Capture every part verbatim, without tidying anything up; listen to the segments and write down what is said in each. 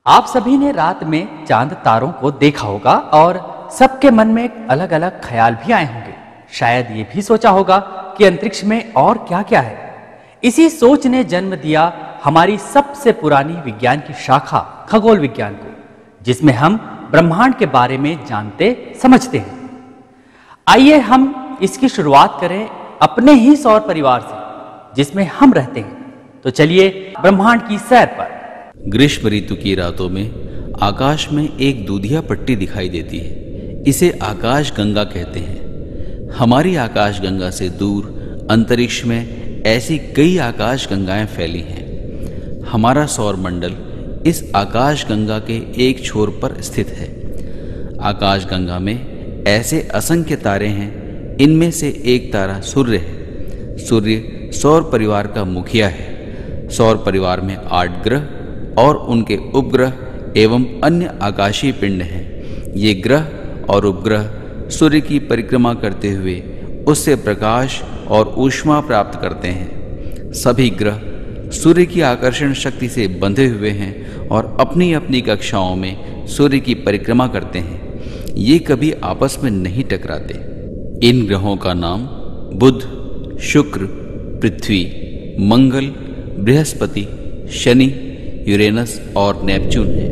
आप सभी ने रात में चांद तारों को देखा होगा और सबके मन में अलग अलग ख्याल भी आए होंगे। शायद ये भी सोचा होगा कि अंतरिक्ष में और क्या क्या है। इसी सोच ने जन्म दिया हमारी सबसे पुरानी विज्ञान की शाखा खगोल विज्ञान को, जिसमें हम ब्रह्मांड के बारे में जानते समझते हैं। आइए हम इसकी शुरुआत करें अपने ही सौर परिवार से, जिसमें हम रहते हैं। तो चलिए ब्रह्मांड की सैर पर। ग्रीष्म ऋतु की रातों में आकाश में एक दूधिया पट्टी दिखाई देती है। इसे आकाश गंगा कहते हैं। हमारी आकाश गंगा से दूर अंतरिक्ष में ऐसी कई आकाश गंगाएं फैली हैं। हमारा सौर मंडल इस आकाश गंगा के एक छोर पर स्थित है। आकाश गंगा में ऐसे असंख्य तारे हैं। इनमें से एक तारा सूर्य है। सूर्य सौर परिवार का मुखिया है। सौर परिवार में आठ ग्रह और उनके उपग्रह एवं अन्य आकाशीय पिंड हैं। ये ग्रह और उपग्रह सूर्य की परिक्रमा करते हुए उससे प्रकाश और ऊष्मा प्राप्त करते हैं। सभी ग्रह सूर्य की आकर्षण शक्ति से बंधे हुए हैं और अपनी अपनी कक्षाओं में सूर्य की परिक्रमा करते हैं। ये कभी आपस में नहीं टकराते। इन ग्रहों का नाम बुध, शुक्र, पृथ्वी, मंगल, बृहस्पति, शनि, यूरेनस और नेपच्यून है।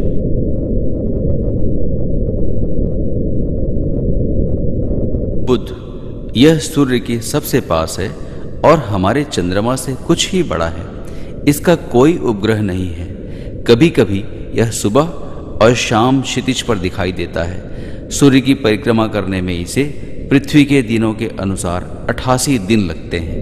बुध यह सूर्य के सबसे पास है और हमारे चंद्रमा से कुछ ही बड़ा है। इसका कोई उपग्रह नहीं है। कभी कभी यह सुबह और शाम क्षितिज पर दिखाई देता है। सूर्य की परिक्रमा करने में इसे पृथ्वी के दिनों के अनुसार अठासी दिन लगते हैं।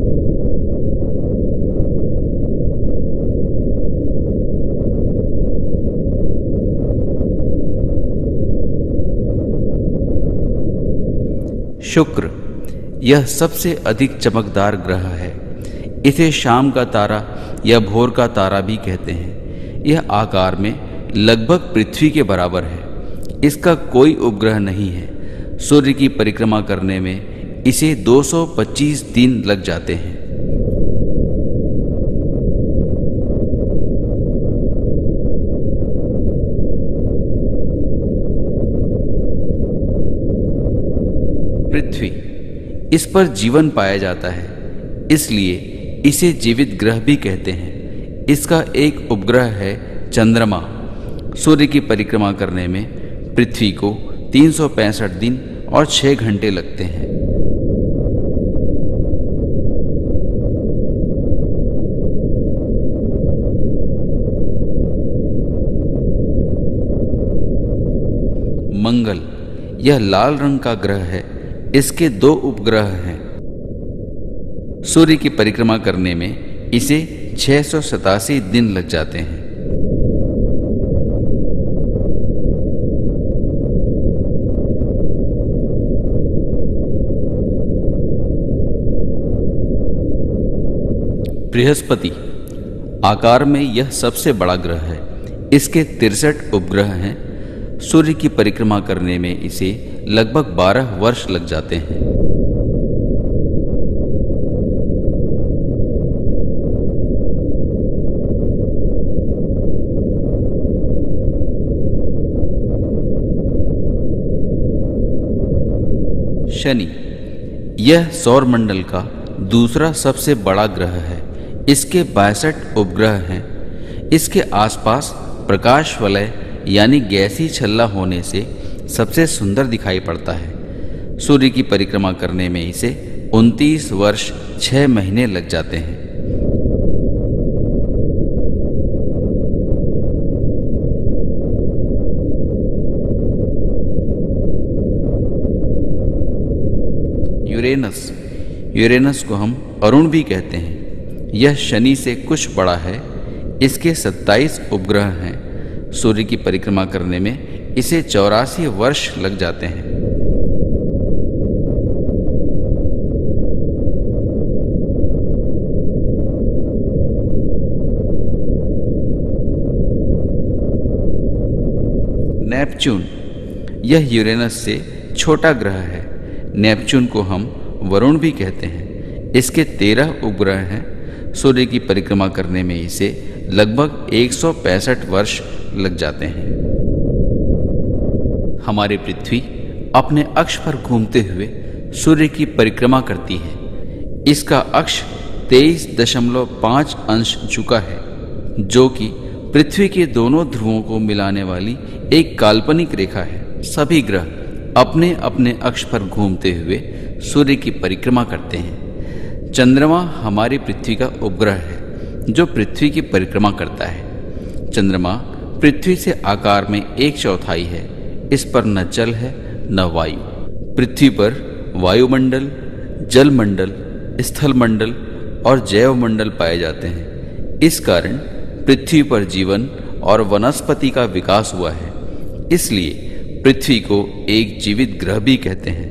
शुक्र यह सबसे अधिक चमकदार ग्रह है। इसे शाम का तारा या भोर का तारा भी कहते हैं। यह आकार में लगभग पृथ्वी के बराबर है। इसका कोई उपग्रह नहीं है। सूर्य की परिक्रमा करने में इसे दो सौ पच्चीस दिन लग जाते हैं। पृथ्वी इस पर जीवन पाया जाता है, इसलिए इसे जीवित ग्रह भी कहते हैं। इसका एक उपग्रह है चंद्रमा। सूर्य की परिक्रमा करने में पृथ्वी को तीन सौ पैंसठ दिन और छह घंटे लगते हैं। मंगल यह लाल रंग का ग्रह है। इसके दो उपग्रह हैं। सूर्य की परिक्रमा करने में इसे छह सौ सतासी दिन लग जाते हैं। बृहस्पति आकार में यह सबसे बड़ा ग्रह है। इसके तिरसठ उपग्रह हैं। सूर्य की परिक्रमा करने में इसे लगभग बारह वर्ष लग जाते हैं। शनि यह सौर मंडल का दूसरा सबसे बड़ा ग्रह है। इसके बासठ उपग्रह हैं। इसके आसपास प्रकाश वलय यानी गैसी छल्ला होने से सबसे सुंदर दिखाई पड़ता है। सूर्य की परिक्रमा करने में इसे उनतीस वर्ष छह महीने लग जाते हैं। यूरेनस यूरेनस को हम अरुण भी कहते हैं। यह शनि से कुछ बड़ा है। इसके सत्ताईस उपग्रह हैं। सूर्य की परिक्रमा करने में इसे चौरासी वर्ष लग जाते हैं। नेपच्यून यह यूरेनस से छोटा ग्रह है। नेपच्यून को हम वरुण भी कहते हैं। इसके तेरह उपग्रह हैं। सूर्य की परिक्रमा करने में इसे लगभग एक सौ पैंसठ वर्ष लग जाते हैं। हमारी पृथ्वी अपने अक्ष पर घूमते हुए सूर्य की परिक्रमा करती है। इसका अक्ष तेईस दशमलव पाँच अंश झुका है, जो कि पृथ्वी के दोनों ध्रुवों को मिलाने वाली एक काल्पनिक रेखा है। सभी ग्रह अपने अपने अक्ष पर घूमते हुए सूर्य की परिक्रमा करते हैं। चंद्रमा हमारी पृथ्वी का उपग्रह है जो पृथ्वी की परिक्रमा करता है। चंद्रमा पृथ्वी से आकार में एक चौथाई है। इस पर न जल है न वायु। पृथ्वी पर वायुमंडल, जलमंडल, स्थलमंडल और जैवमंडल पाए जाते हैं। इस कारण पृथ्वी पर जीवन और वनस्पति का विकास हुआ है। इसलिए पृथ्वी को एक जीवित ग्रह भी कहते हैं।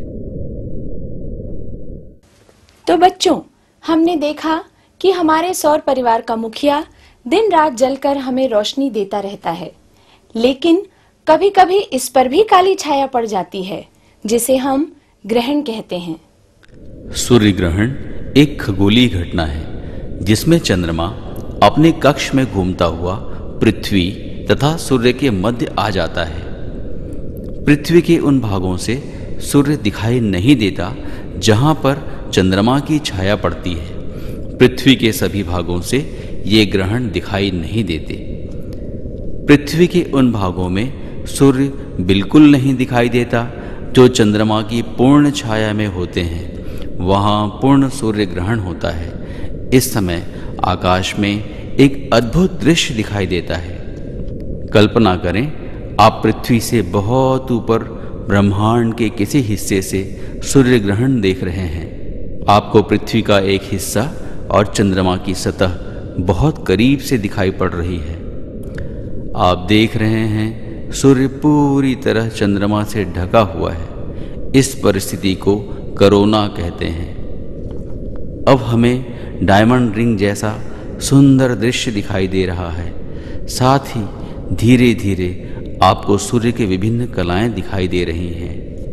तो बच्चों, हमने देखा कि हमारे सौर परिवार का मुखिया दिन रात जलकर हमें रोशनी देता रहता है, लेकिन कभी कभी इस पर भी काली छाया पड़ जाती है, जिसे हम ग्रहण कहते हैं। सूर्य ग्रहण एक खगोलीय घटना है जिसमें चंद्रमा अपने कक्ष में घूमता हुआ पृथ्वी तथा सूर्य के मध्य आ जाता है। पृथ्वी के उन भागों से सूर्य दिखाई नहीं देता जहां पर चंद्रमा की छाया पड़ती है। पृथ्वी के सभी भागों से ये ग्रहण दिखाई नहीं देते। पृथ्वी के उन भागों में सूर्य बिल्कुल नहीं दिखाई देता जो चंद्रमा की पूर्ण छाया में होते हैं। वहां पूर्ण सूर्य ग्रहण होता है। इस समय आकाश में एक अद्भुत दृश्य दिखाई देता है। कल्पना करें, आप पृथ्वी से बहुत ऊपर ब्रह्मांड के किसी हिस्से से सूर्य ग्रहण देख रहे हैं। आपको पृथ्वी का एक हिस्सा और चंद्रमा की सतह बहुत करीब से दिखाई पड़ रही है। आप देख रहे हैं सूर्य पूरी तरह चंद्रमा से ढका हुआ है। इस परिस्थिति को कोरोना कहते हैं। अब हमें डायमंड रिंग जैसा सुंदर दृश्य दिखाई दे रहा है। साथ ही धीरे धीरे आपको सूर्य के विभिन्न कलाएं दिखाई दे रही हैं।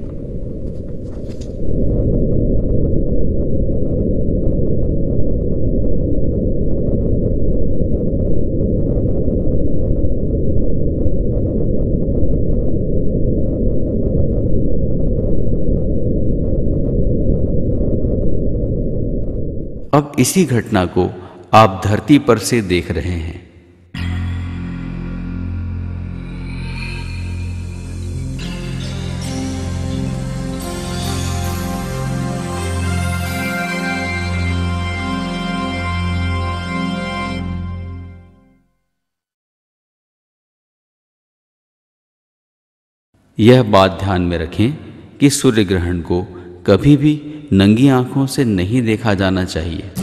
अब इसी घटना को आप धरती पर से देख रहे हैं। यह बात ध्यान में रखें कि सूर्य ग्रहण को कभी भी नंगी आंखों से नहीं देखा जाना चाहिए।